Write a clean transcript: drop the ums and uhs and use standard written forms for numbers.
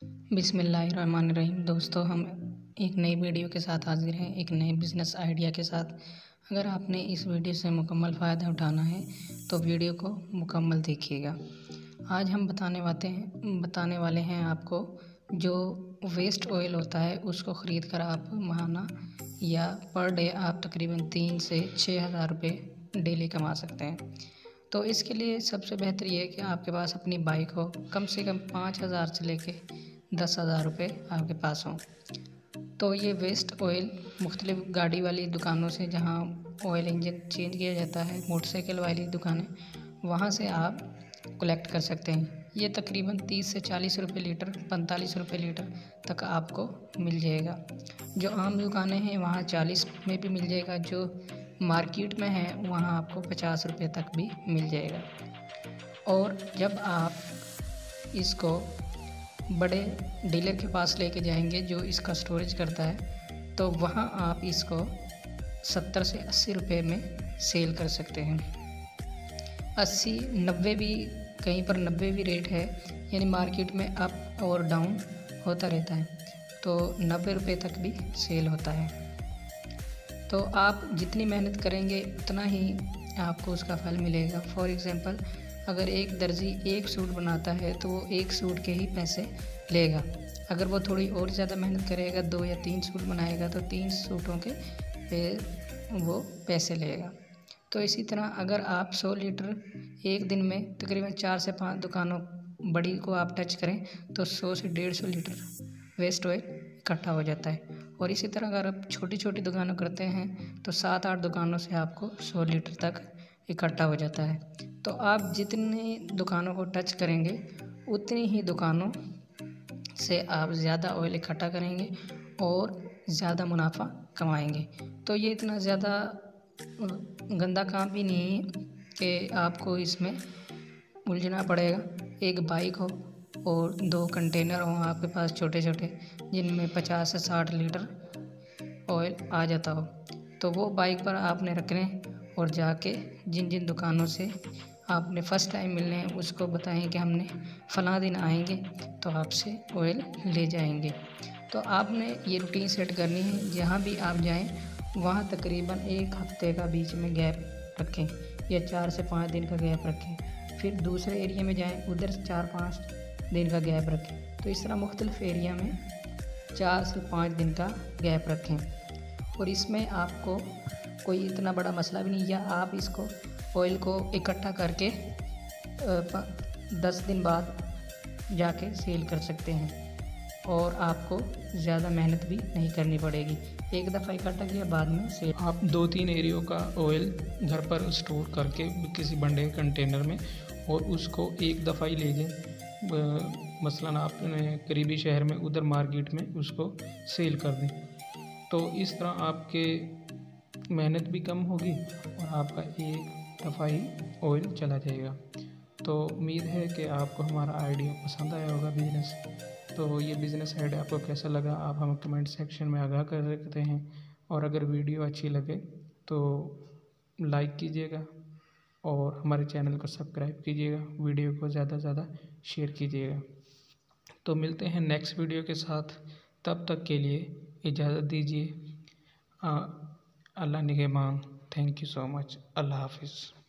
बिस्मिल्लाहिर्रहमानिर्रहीम। दोस्तों, हम एक नई वीडियो के साथ हाजिर हैं, एक नए बिज़नेस आइडिया के साथ। अगर आपने इस वीडियो से मुकम्मल फ़ायदा उठाना है तो वीडियो को मुकम्मल देखिएगा। आज हम बताने वाले हैं आपको, जो वेस्ट ऑयल होता है उसको ख़रीद कर आप माहाना या पर डे आप तकरीबन 3 से 6 हज़ार रुपये डेली कमा सकते हैं। तो इसके लिए सबसे बेहतर ये है कि आपके पास अपनी बाइक हो, कम से कम 5,000 से लेके 10,000 रुपये आपके पास हों। तो ये वेस्ट ऑयल मुख्तलिफ़ गाड़ी वाली दुकानों से, जहाँ ऑयल इंजन चेंज किया जाता है, मोटरसाइकिल वाली दुकानें, वहाँ से आप कलेक्ट कर सकते हैं। ये तकरीबन 30 से 40 रुपये लीटर, 45 रुपये लीटर तक आपको मिल जाएगा। जो आम दुकानें हैं वहाँ 40 में भी मिल जाएगा, जो मार्केट में है वहाँ आपको 50 रुपये तक भी मिल जाएगा। और जब आप इसको बड़े डीलर के पास लेके जाएंगे जो इसका स्टोरेज करता है, तो वहाँ आप इसको 70 से 80 रुपये में सेल कर सकते हैं। 80, 90 भी, कहीं पर 90 भी रेट है, यानी मार्केट में अप और डाउन होता रहता है, तो 90 रुपये तक भी सेल होता है। तो आप जितनी मेहनत करेंगे उतना ही आपको उसका फल मिलेगा। फॉर एग्ज़ाम्पल, अगर एक दर्जी एक सूट बनाता है तो वो एक सूट के ही पैसे लेगा। अगर वो थोड़ी और ज़्यादा मेहनत करेगा, 2 या 3 सूट बनाएगा, तो 3 सूटों के वो पैसे लेगा। तो इसी तरह अगर आप 100 लीटर एक दिन में तकरीबन 4 से 5 दुकानों बड़ी को आप टच करें तो 100 से 150 लीटर वेस्ट ऑयल इकट्ठा हो जाता है। और इसी तरह अगर आप छोटी छोटी दुकानों करते हैं तो 7-8 दुकानों से आपको 100 लीटर तक इकट्ठा हो जाता है। तो आप जितनी दुकानों को टच करेंगे उतनी ही दुकानों से आप ज़्यादा ऑयल इकट्ठा करेंगे और ज़्यादा मुनाफा कमाएंगे। तो ये इतना ज़्यादा गंदा काम भी नहीं है कि आपको इसमें उलझना पड़ेगा। एक बाइक हो और 2 कंटेनर हों आपके पास छोटे छोटे, जिनमें 50 से 60 लीटर ऑयल आ जाता हो, तो वो बाइक पर आपने रखने और जाके जिन जिन दुकानों से आपने फ़र्स्ट टाइम मिलने हैं उसको बताएं कि हमने फ़लाँ दिन आएंगे तो आपसे ऑयल ले जाएंगे। तो आपने ये रूटीन सेट करनी है। जहाँ भी आप जाएं वहाँ तकरीबन 1 हफ़्ते का बीच में गैप रखें या 4 से 5 दिन का गैप रखें। फिर दूसरे एरिया में जाएं, उधर 4-5 दिन का गैप रखें। तो इस तरह मुख्तलिफ़ एरिया में 4 से 5 दिन का गैप रखें। और इसमें आपको कोई इतना बड़ा मसला भी नहीं, या आप इसको ऑयल को इकट्ठा करके 10 दिन बाद जाके सेल कर सकते हैं और आपको ज़्यादा मेहनत भी नहीं करनी पड़ेगी। एक दफ़ा इकट्ठा किया, बाद में सेल। आप 2-3 एरियो का ऑयल घर पर स्टोर करके किसी बड़े कंटेनर में, और उसको एक दफ़ा ही ले जाएं। मसलन आपने करीबी शहर में उधर मार्केट में उसको सेल कर दें। तो इस तरह आपके मेहनत भी कम होगी और आपका एक दफ़ा ही ऑयल चला जाएगा। तो उम्मीद है कि आपको हमारा आइडिया पसंद आया होगा बिज़नेस। तो ये बिज़नेस आइडिया आपको कैसा लगा आप हमें कमेंट सेक्शन में आगाह कर सकते हैं। और अगर वीडियो अच्छी लगे तो लाइक कीजिएगा और हमारे चैनल को सब्सक्राइब कीजिएगा, वीडियो को ज़्यादा से ज़्यादा शेयर कीजिएगा। तो मिलते हैं नेक्स्ट वीडियो के साथ, तब तक के लिए इजाज़त दीजिए। अल्लाह निगहबान। Thank you so much. Allah हाफिज़।